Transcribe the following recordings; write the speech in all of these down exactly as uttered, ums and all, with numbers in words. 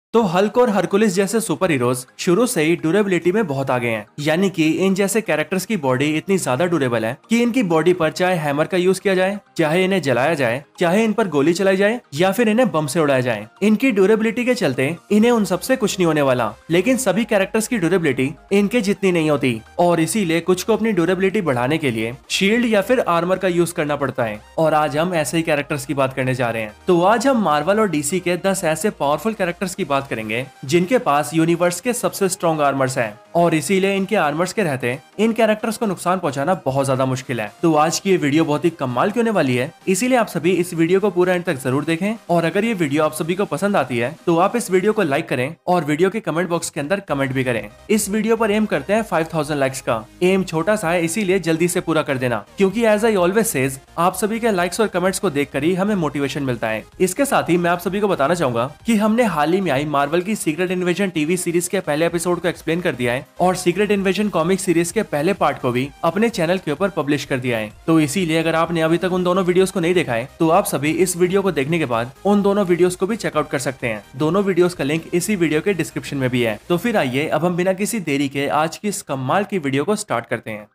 तो हल्क और हरकुलिस जैसे सुपर हीरोज शुरू से ही ड्यूरेबिलिटी में बहुत आगे हैं। यानी कि इन जैसे कैरेक्टर्स की बॉडी इतनी ज्यादा ड्यूरेबल है कि इनकी बॉडी पर चाहे हैमर का यूज किया जाए, चाहे इन्हें जलाया जाए, चाहे इन पर गोली चलाई जाए या फिर इन्हें बम से उड़ाया जाए, इनकी ड्यूरेबिलिटी के चलते इन्हें उन सबसे कुछ नहीं होने वाला। लेकिन सभी कैरेक्टर्स की ड्यूरेबिलिटी इनके जितनी नहीं होती और इसीलिए कुछ को अपनी ड्यूरेबिलिटी बढ़ाने के लिए शील्ड या फिर आर्मर का यूज करना पड़ता है। और आज हम ऐसे ही कैरेक्टर्स की बात करने जा रहे हैं। तो आज हम मार्वल और डीसी के दस ऐसे पावरफुल कैरेक्टर्स की बात करेंगे जिनके पास यूनिवर्स के सबसे स्ट्रॉन्ग आर्मर्स हैं और इसीलिए इनके आर्मर्स के रहते इन कैरेक्टर्स को नुकसान पहुंचाना बहुत ज्यादा मुश्किल है। तो आज की ये वीडियो बहुत ही कमाल की होने वाली है, इसीलिए आप सभी इस वीडियो को पूरा एंड तक जरूर देखें। और अगर ये वीडियो आप सभी को पसंद आती है तो आप इस वीडियो को लाइक करें और वीडियो के कमेंट बॉक्स के अंदर कमेंट भी करें। इस वीडियो पर एम करते हैं फाइव थाउजेंड लाइक्स का। एम छोटा सा है, इसीलिए जल्दी से पूरा कर देना, क्योंकि एज आई ऑलवेज सेज आप सभी के लाइक्स और कमेंट्स को देखकर ही हमें मोटिवेशन मिलता है। इसके साथ ही मैं आप सभी को बताना चाहूंगा कि हमने हाल ही में आई मार्वल की सीक्रेट इन्वेजन टीवी सीरीज के पहले एपिसोड को एक्सप्लेन कर दिया है और सीक्रेट इन्वेजन कॉमिक सीरीज के पहले पार्ट को भी अपने चैनल के ऊपर पब्लिश कर दिया है। तो इसीलिए अगर आपने अभी तक उन दोनों वीडियोस को नहीं देखा है तो आप सभी इस वीडियो को देखने के बाद उन दोनों वीडियोस को भी चेकआउट कर सकते हैं। दोनों वीडियोस का लिंक इसी वीडियो के डिस्क्रिप्शन में भी है। तो फिर आइए अब हम बिना किसी देरी के आज की इस कमाल की वीडियो को स्टार्ट करते हैं।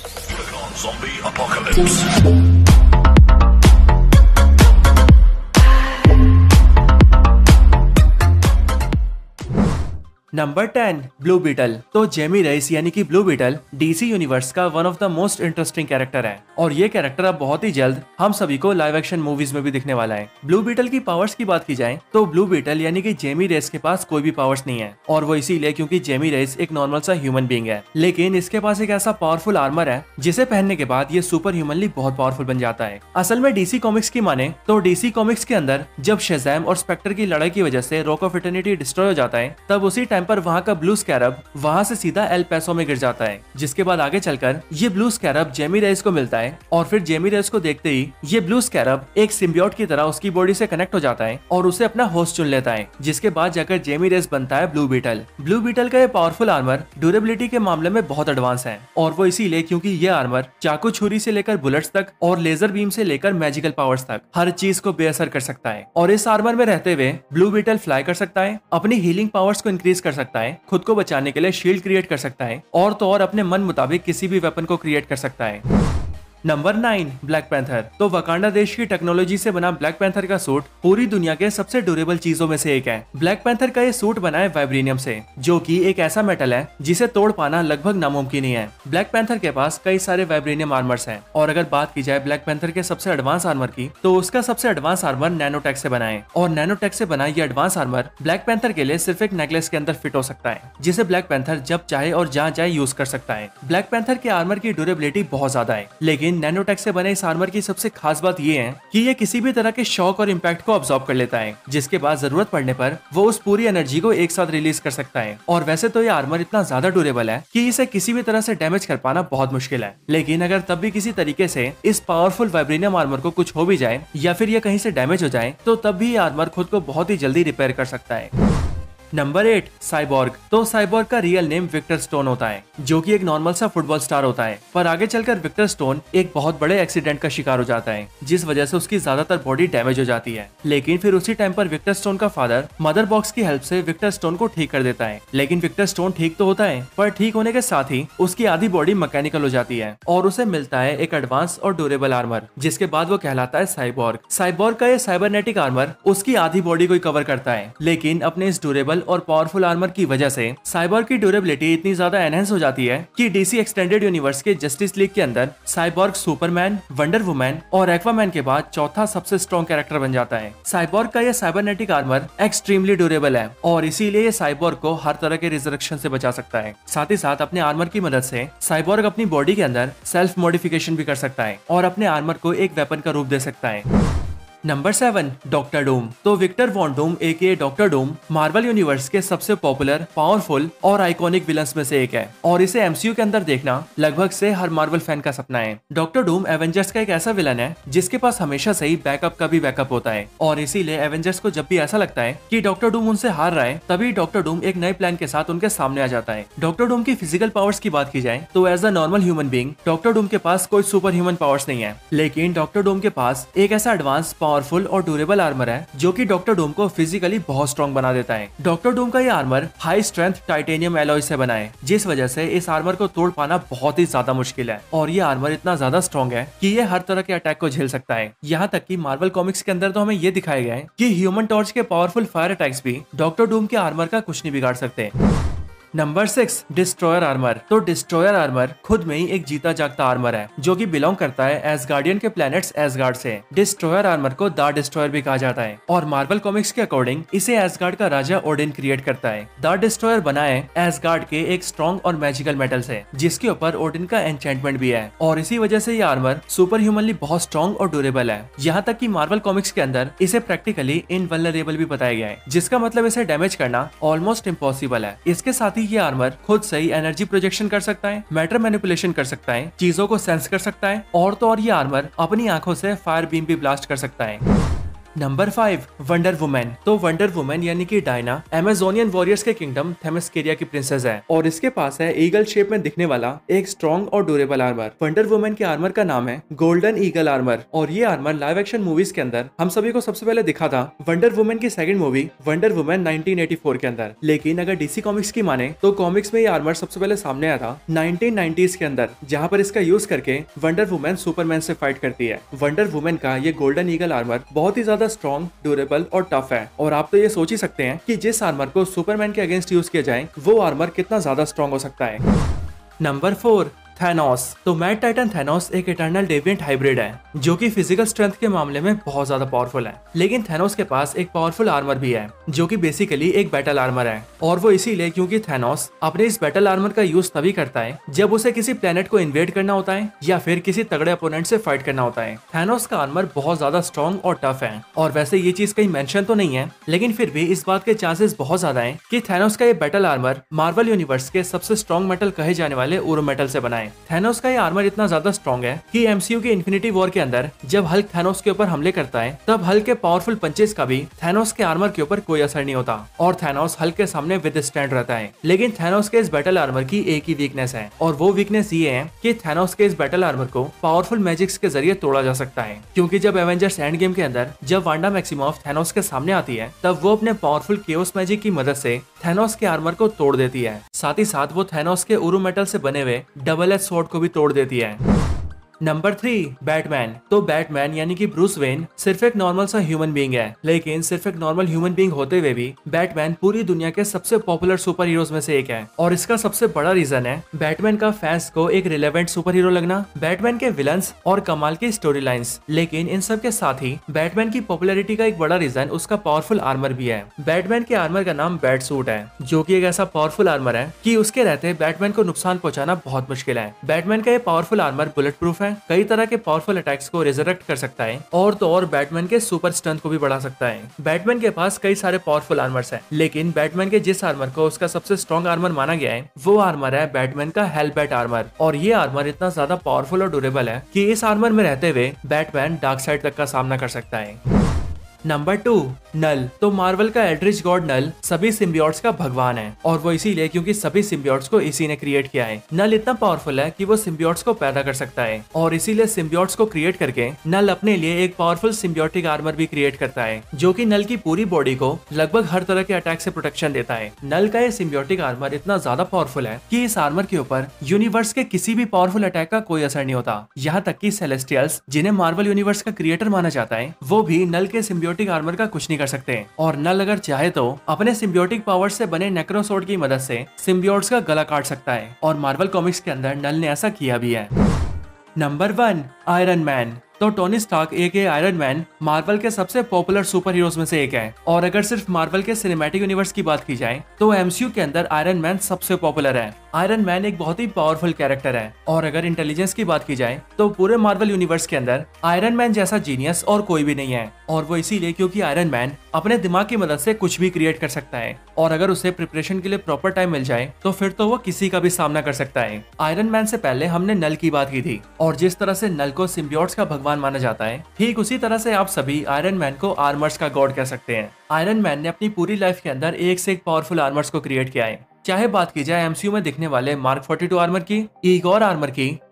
Number ten, blue beetle. तो जेमी रेस यानी कि ब्लू बीटल डीसी यूनिवर्स का one of the most interesting character है और ये कैरेक्टर अब बहुत ही जल्द हम सभी को लाइव एक्शन मूवीज में भी दिखने वाला है। ब्लू बीटल की पावर्स की बात की जाए तो ब्लू बीटल यानी कि जेमी रेस के पास कोई भी पावर्स नहीं है और वो इसीलिए क्योंकि जेमी रेस एक नॉर्मल सा ह्यूमन बीइंग है, लेकिन इसके पास एक ऐसा पावरफुल आर्मर है जिसे पहनने के बाद ये सुपर ह्यूमनली बहुत पावरफुल बन जाता है। असल में डीसी कॉमिक्स की माने तो डीसी कॉमिक्स के अंदर जब शेज़ैम और स्पेक्टर की लड़ाई की वजह से रॉक ऑफ इटर्निटी डिस्ट्रॉय हो जाता है, तब उसी टाइम पर वहाँ का ब्लू स्कैरब वहाँ से सीधा एल पैसो में गिर जाता है, जिसके बाद आगे चलकर ये ब्लू स्कैरब जेमी रेस को मिलता है और फिर जेमी रेस को देखते ही ये ब्लू स्कैरब एक सिम्बियोट की तरह उसकी बॉडी से कनेक्ट हो जाता है और उसे अपना होस्ट चुन लेता है, जिसके बाद जाकर जेमी रेस बनता है ब्लू बीटल। ब्लू बीटल का ये पावरफुल आर्मर ड्यूरेबिलिटी के मामले में बहुत एडवांस है और वो इसीलिए क्योंकि ये आर्मर चाकू छुरी से लेकर बुलेट्स तक और लेजर बीम से लेकर मैजिकल पावर्स तक हर चीज को बेअसर कर सकता है। और इस आर्मर में रहते हुए ब्लू बीटल फ्लाई कर सकता है, अपनी हीलिंग पावर्स को इंक्रीज कर सकता है, खुद को बचाने के लिए शील्ड क्रिएट कर सकता है और तो और अपने मन मुताबिक किसी भी वेपन को क्रिएट कर सकता है। Number nine, black panther. तो वकांडा देश की टेक्नोलॉजी से बना ब्लैक पैंथर का सूट पूरी दुनिया के सबसे ड्यूरेबल चीजों में से एक है। ब्लैक पैंथर का ये सूट बना है वाइब्रेनियम से, जो कि एक ऐसा मेटल है जिसे तोड़ पाना लगभग नामुमकिन ही है। ब्लैक पैंथर के पास कई सारे वाइब्रेनियम आर्मर्स हैं और अगर बात की जाए ब्लैक पैंथर के सबसे एडवांस आर्मर की तो उसका सबसे एडवांस आर्मर नैनोटेक से बना है और नैनोटेक से बना ये एडवांस आर्मर ब्लैक पैंथर के लिए सिर्फ एक नेकलेस के अंदर फिट हो सकता है, जिसे ब्लैक पैंथर जब चाहे और जहाँ चाहे यूज कर सकता है। ब्लैक पैंथर के आर्मर की ड्यूरेबिलिटी बहुत ज्यादा है, लेकिन नैनोटेक से बने इस आर्मर की सबसे खास बात ये है कि ये किसी भी तरह के शॉक और इम्पैक्ट को अब्सॉर्ब कर लेता है, जिसके बाद जरूरत पड़ने पर वो उस पूरी एनर्जी को एक साथ रिलीज कर सकता है। और वैसे तो ये आर्मर इतना ज्यादा ड्यूरेबल है कि इसे किसी भी तरह से डैमेज कर पाना बहुत मुश्किल है, लेकिन अगर तब भी किसी तरीके से इस पावरफुल वाइब्रेनियम आर्मर को कुछ हो भी जाए या फिर ये कहीं से डैमेज हो जाए तो तब भी ये आर्मर खुद को बहुत ही जल्दी रिपेयर कर सकता है। Number eight, cyborg. तो साइबॉर्ग का रियल नेम विक्टर स्टोन होता है, जो कि एक नॉर्मल सा फुटबॉल स्टार होता है, पर आगे चलकर विक्टर स्टोन एक बहुत बड़े एक्सीडेंट का शिकार हो जाता है, जिस वजह से उसकी ज्यादातर बॉडी डैमेज हो जाती है। लेकिन फिर उसी टाइम पर विक्टर स्टोन का फादर मदर बॉक्स की हेल्प से विक्टर स्टोन को ठीक कर देता है। लेकिन विक्टर स्टोन ठीक तो होता है, पर ठीक होने के साथ ही उसकी आधी बॉडी मैकेनिकल हो जाती है और उसे मिलता है एक एडवांस और ड्यूरेबल आर्मर, जिसके बाद वो कहलाता है साइबॉर्ग। साइबॉर्ग का ये साइबरनेटिक आर्मर उसकी आधी बॉडी को कवर करता है, लेकिन अपने इस ड्यूरेबल और पावरफुल आर्मर की वजह से साइबॉर्ग की ड्यूरेबिलिटी इतनी ज्यादा एनहेंस हो जाती है कि डीसी एक्सटेंडेड यूनिवर्स के जस्टिस लीग के अंदर साइबॉर्ग सुपरमैन, वंडर वुमन और एक्वामैन के बाद चौथा सबसे स्ट्रॉन्ग कैरेक्टर बन जाता है। साइबॉर्ग का यह साइबरनेटिक आर्मर एक्सट्रीमली ड्यूरेबल है और इसीलिए ये साइबॉर्ग को हर तरह के रिजरेक्शन से बचा सकता है। साथ ही साथ अपने आर्मर की मदद से साइबॉर्ग अपनी बॉडी के अंदर सेल्फ मॉडिफिकेशन भी कर सकता है और अपने आर्मर को एक वेपन का रूप दे सकता है। Number seven, doctor Doom. तो Victor von Doom aka doctor Doom Marvel universe के सबसे पॉपुलर, पावरफुल और आइकॉनिक विलन्स में से एक है और इसे एमसीयू के अंदर देखना लगभग से हर मार्वल फैन का सपना है। डॉक्टर डूम एवेंजर्स का एक ऐसा विलन है जिसके पास हमेशा से ही बैकअप का भी बैकअप होता है और इसीलिए एवेंजर्स को जब भी ऐसा लगता है कि डॉक्टर डूम उनसे हार रहा है, तभी डॉक्टर डूम एक नए प्लान के साथ उनके सामने आ जाता है। डॉक्टर डूम की फिजिकल पावर्स की बात की जाए तो as a normal human being doctor Doom के पास कोई सुपर ह्यूमन पावर्स नहीं है, लेकिन डॉक्टर डूम के पास एक ऐसा एडवांस पावरफुल और ड्यूरेबल आर्मर है जो कि डॉक्टर डूम को फिजिकली बहुत स्ट्रॉन्ग बना देता है। डॉक्टर डूम का ये armour high strength titanium alloy से बना है, जिस वजह से इस आर्मर को तोड़ पाना बहुत ही ज्यादा मुश्किल है। और ये आर्मर इतना ज्यादा स्ट्रॉन्ग है कि ये हर तरह के अटैक को झेल सकता है। यहाँ तक कि मार्वल कॉमिक्स के अंदर तो हमें ये दिखाया गया है कि ह्यूमन टॉर्च के पावरफुल फायर अटैक्स भी डॉक्टर डूम के आर्मर का कुछ नहीं बिगाड़ सकते। Number six, destroyer armour. तो डिस्ट्रॉयर आर्मर खुद में ही एक जीता जागता आर्मर है जो कि बिलोंग करता है एसगार्डियन के प्लैनेट्स एसगार्ड से। डिस्ट्रॉयर आर्मर को द डिस्ट्रॉयर भी कहा जाता है और मार्वल कॉमिक्स के अकॉर्डिंग इसे एसगार्ड का राजा ओडिन क्रिएट करता है। द डिस्ट्रॉयर बना है एसगार्ड के एक स्ट्रॉन्ग और मैजिकल मेटल से, जिसके ऊपर ओडिन का एन्चेंटमेंट भी है और इसी वजह से ये आर्मर सुपर ह्यूमनली बहुत स्ट्रॉन्ग और ड्यूरेबल है। यहाँ तक कि मार्वल कॉमिक्स के अंदर इसे प्रैक्टिकली इनवल्नरेबल भी बताया गया है, जिसका मतलब इसे डैमेज करना ऑलमोस्ट इम्पॉसिबल है। इसके साथ ही ये आर्मर खुद सही एनर्जी प्रोजेक्शन कर सकता है, मैटर मैनिपुलेशन कर सकता है, चीजों को सेंस कर सकता है और तो और ये आर्मर अपनी आंखों से फायर बीम भी ब्लास्ट कर सकता है। Number five, wonder woman. तो वंडर वुमेन यानी कि डायना अमेजोनियन वॉरियर्स के किंगडम थेमेस्केरिया की प्रिंसेस है और इसके पास है ईगल शेप में दिखने वाला एक स्ट्रॉन्ग और ड्यूरेबल आर्मर। वंडर वुमेन के आर्मर का नाम है गोल्डन ईगल आर्मर और ये आर्मर लाइव एक्शन मूवीज के अंदर हम सभी को सबसे पहले दिखा था वंडर वुमेन की second movie wonder woman nineteen eighty four के अंदर। लेकिन अगर डीसी कॉमिक्स की माने तो कॉमिक्स में ये आर्मर सबसे पहले सामने आया था नाइनटीन नाइंटीज़ के अंदर, जहाँ पर इसका यूज करके वंडर वुमेन सुपरमैन से फाइट करती है। वंडर वुमेन का ये गोल्डन ईगल आर्मर बहुत ही ज्यादा स्ट्रॉन्ग, ड्यूरेबल और टफ है और आप तो ये सोच ही सकते हैं कि जिस आर्मर को सुपरमैन के अगेंस्ट यूज किया जाए वो आर्मर कितना ज्यादा स्ट्रॉन्ग हो सकता है। Number four, Thanos. तो मैड टाइटन थैनोस एक इटर्नल डेविएंट हाइब्रिड है जो कि फिजिकल स्ट्रेंथ के मामले में बहुत ज्यादा पावरफुल है, लेकिन थैनोस के पास एक पावरफुल आर्मर भी है जो कि बेसिकली एक बैटल आर्मर है और वो इसीलिए क्योंकि थैनोस अपने इस बैटल आर्मर का यूज तभी करता है जब उसे किसी प्लेनेट को इन्वेड करना होता है या फिर किसी तगड़े अपोनेंट से फाइट करना होता है। थैनोस का आर्मर बहुत ज्यादा स्ट्रॉन्ग और टफ है और वैसे ये चीज कहीं मेंशन तो नहीं है, लेकिन फिर भी इस बात के चांसेस बहुत ज्यादा है कि थैनोस का ये बैटल आर्मर मार्वल यूनिवर्स के सबसे स्ट्रॉन्ग मेटल कहे जाने वाले उरो मेटल से बना है। थैनोस का आर्मर इतना ज्यादा स्ट्रॉन्ग है कि एमसीयू के इन्फिनिटी वॉर के अंदर जब हल्क थैनोस के ऊपर हमले करता है तब हल्क के पावरफुल पंचेस का भी थैनोस के आर्मर के ऊपर कोई असर नहीं होता और थैनोस हल्क के सामने विद स्टैंड रहता है। लेकिन थैनोस के इस बैटल आर्मर की एक ही वीकनेस है और वो वीकनेस ये है कि थैनोस के इस बैटल आर्मर को पावरफुल मैजिक्स के जरिए तोड़ा जा सकता है, क्योंकि जब एवेंजर्स एंड गेम के अंदर जब वांडा मैक्सिमॉफ थैनोस के सामने आती है तब वो अपने पावरफुल केओस मैजिक की मदद से थैनोस के आर्मर को तोड़ देती है। साथ ही साथ वो थैनोस के उरू मेटल से बने हुए डबल एज स्वॉर्ड को भी तोड़ देती है। Number three, Batman. तो बैटमैन यानी कि ब्रूस वेन सिर्फ एक नॉर्मल सा ह्यूमन बीइंग है, लेकिन सिर्फ एक नॉर्मल ह्यूमन बीइंग होते हुए भी बैटमैन पूरी दुनिया के सबसे पॉपुलर सुपर हीरोज में से एक है और इसका सबसे बड़ा रीजन है बैटमैन का फैंस को एक रिलेवेंट सुपर हीरो लगना, बैटमैन के विलन्स और कमाल की स्टोरी लाइन्स। लेकिन इन सब के साथ ही बैटमैन की पॉपुलैरिटी का एक बड़ा रीजन उसका पावरफुल आर्मर भी है। बैटमैन के आर्मर का नाम बैट सूट है जो की एक ऐसा पावरफुल आर्मर है कि उसके रहते बैटमैन को नुकसान पहुंचाना बहुत मुश्किल है। बैटमैन का ये पावरफुल आर्मर बुलेट प्रूफ है, कई तरह के पावरफुल अटैक्स को रिजरेक्ट कर सकता है और तो और बैटमैन के सुपर स्ट्रेंथ को भी बढ़ा सकता है। बैटमैन के पास कई सारे पावरफुल आर्मर्स हैं, लेकिन बैटमैन के जिस आर्मर को उसका सबसे स्ट्रॉन्ग आर्मर माना गया है वो आर्मर है बैटमैन का हेलबैट आर्मर और ये आर्मर इतना ज्यादा पावरफुल और ड्यूरेबल है कि इस आर्मर में रहते हुए बैटमैन डार्क साइड तक का सामना कर सकता है। Number two, Knull. तो मार्वल का एल्ड्रिच गॉड नल सभी सिम्बियोट्स का भगवान है और वो इसीलिए क्योंकि सभी सिम्बियोट्स को इसी ने क्रिएट किया है। नल इतना पावरफुल है कि वो सिम्बियोट्स को पैदा कर सकता है और इसीलिए सिम्बियोट्स को क्रिएट करके नल अपने लिए एक पावरफुल सिम्बियोटिक आर्मर भी क्रिएट करता है जो कि नल की पूरी बॉडी को लगभग हर तरह के अटैक से प्रोटेक्शन देता है। नल का ये सिम्बियोटिक आर्मर इतना ज्यादा पावरफुल है कि इस आर्मर के ऊपर यूनिवर्स के किसी भी पावरफुल अटैक का कोई असर नहीं होता। यहाँ तक कि सेलेस्टियल्स जिन्हें मार्वल यूनिवर्स का क्रिएटर माना जाता है वो भी नल के सिम्बियोटिक आर्मर का कुछ नहीं कर सकते और नल अगर चाहे तो अपने सिम्बियोटिक पावर से बने नेक्रोसोर्ड की मदद से सिम्बियोट्स का गला काट सकता है और मार्वल कॉमिक्स के अंदर नल ने ऐसा किया भी है। Number one, Iron Man. तो टोनी स्टार्क एक आयरन मैन मार्वल के सबसे पॉपुलर सुपर हीरोज में से एक है और अगर सिर्फ मार्वल के सिनेमैटिक यूनिवर्स की बात की जाए तो एमसीयू के अंदर आयरन मैन सबसे पॉपुलर है। आयरन मैन एक बहुत ही पावरफुल कैरेक्टर है और अगर इंटेलिजेंस की बात की जाए तो पूरे मार्वल यूनिवर्स के अंदर आयरन मैन जैसा जीनियस और कोई भी नहीं है और वो इसीलिए क्योंकि आयरन मैन अपने दिमाग की मदद से कुछ भी क्रिएट कर सकता है और अगर उसे प्रिपरेशन के लिए प्रॉपर टाइम मिल जाए तो फिर तो वो किसी का भी सामना कर सकता है। आयरन मैन से पहले हमने नल की बात की थी और जिस तरह से नल को सिम्बियोट्स का भगवान माना जाता है ठीक उसी तरह से आप सभी आयरन मैन को आर्मर्स का गॉड कह सकते हैं। आयरन मैन ने अपनी पूरी लाइफ के अंदर एक से एक पावरफुल आर्मर्स को क्रिएट किया है, चाहे बात की जाए एमसीयू में दिखने वाले मार्क फोर्टी टू आर्मर की, ईगोर आर्मर की,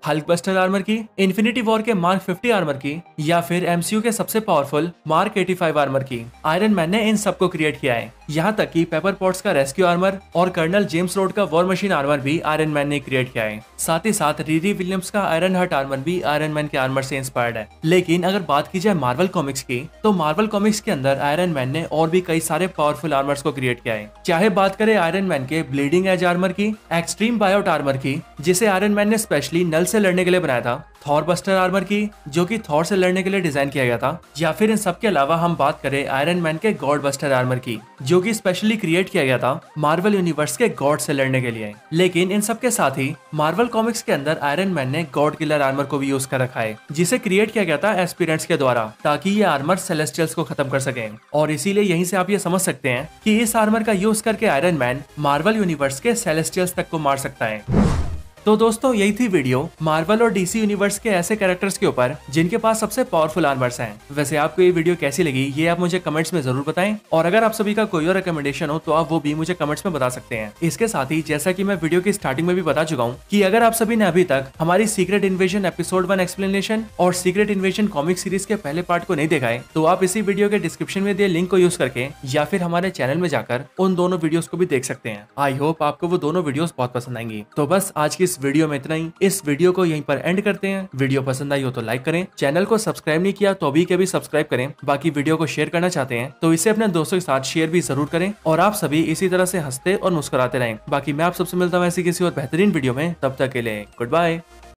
हल्क बस्टर आर्मर की, इन्फिनिटी वॉर के मार्क फिफ्टी आर्मर की, या फिर एमसीयू के सबसे powerful Mark eighty five armour की। आयरन मैन ने इन सबको क्रिएट किया है। यहाँ तक कि पेपर पॉट्स का रेस्क्यू आर्मर और कर्नल जेम्स रोड का वॉर मशीन आर्मर भी आयरन मैन ने क्रिएट किया है। साथ ही साथ रीरी विलियम्स का आयरन हार्ट आर्मर भी आयरन मैन के आर्मर से इंस्पायर्ड है। लेकिन अगर बात की जाए मार्वल कॉमिक्स की, तो मार्वल कॉमिक्स के अंदर आयरन मैन ने और भी कई सारे पावरफुल आर्मर्स को क्रिएट किया है। चाहे बात करें आयरन मैन के ब्लीडिंग एज आर्मर की, एक्सट्रीम बायोट आर्मर की, जिसे आयरन मैन ने स्पेशली नल से लड़ने के लिए बनाया था, थॉर बस्टर आर्मर की, जो कि थॉर से लड़ने के लिए डिजाइन किया गया था, या फिर इन सब के अलावा हम बात करें आयरन मैन के गॉड बस्टर आर्मर की, जो कि स्पेशली क्रिएट किया गया था मार्वल यूनिवर्स के गॉड से लड़ने के लिए। लेकिन इन सब के साथ ही मार्वल कॉमिक्स के अंदर आयरन मैन ने गॉड किलर आर्मर को भी यूज कर रखा है, जिसे क्रिएट किया गया था एस्पिरेंट्स के द्वारा, ताकि ये आर्मर सेलेस्टियल्स को खत्म कर सके। और इसीलिए यहीं से आप ये समझ सकते हैं कि इस आर्मर का यूज करके आयरन मैन मार्वल यूनिवर्स के सेलेस्टियल्स तक को मार सकता है। तो दोस्तों यही थी वीडियो मार्वल और डीसी यूनिवर्स के ऐसे कैरेक्टर्स के ऊपर जिनके पास सबसे पावरफुल आर्मर्स हैं। वैसे आपको ये वीडियो कैसी लगी ये आप मुझे कमेंट्स में जरूर बताएं, और अगर आप सभी का कोई और रिकमेंडेशन हो तो आप वो भी मुझे कमेंट्स में बता सकते हैं। इसके साथ ही जैसा कि मैं वीडियो की स्टार्टिंग में भी बता चुका हूँ कि अगर आप सभी ने अभी तक हमारी Secret Invasion episode one explanation और सीक्रेट इन्वेजन कॉमिक सीरीज के पहले पार्ट को नहीं देखा है, तो आप इसी वीडियो के डिस्क्रिप्शन में दिए लिंक को यूज करके या फिर हमारे चैनल में जाकर उन दोनों वीडियोस को भी देख सकते हैं। आई होप आपको वो दोनों वीडियोस बहुत पसंद आएंगी। तो बस आज की इस वीडियो में इतना ही। इस वीडियो को यहीं पर एंड करते हैं। वीडियो पसंद आई हो तो लाइक करें, चैनल को सब्सक्राइब नहीं किया तो अभी के भी सब्सक्राइब करें। बाकी वीडियो को शेयर करना चाहते हैं तो इसे अपने दोस्तों के साथ शेयर भी जरूर करें, और आप सभी इसी तरह से हंसते और मुस्कुराते रहें। बाकी मैं आप सबसे मिलता हूँ ऐसी किसी और बेहतरीन वीडियो में, तब तक के लिए गुड बाय।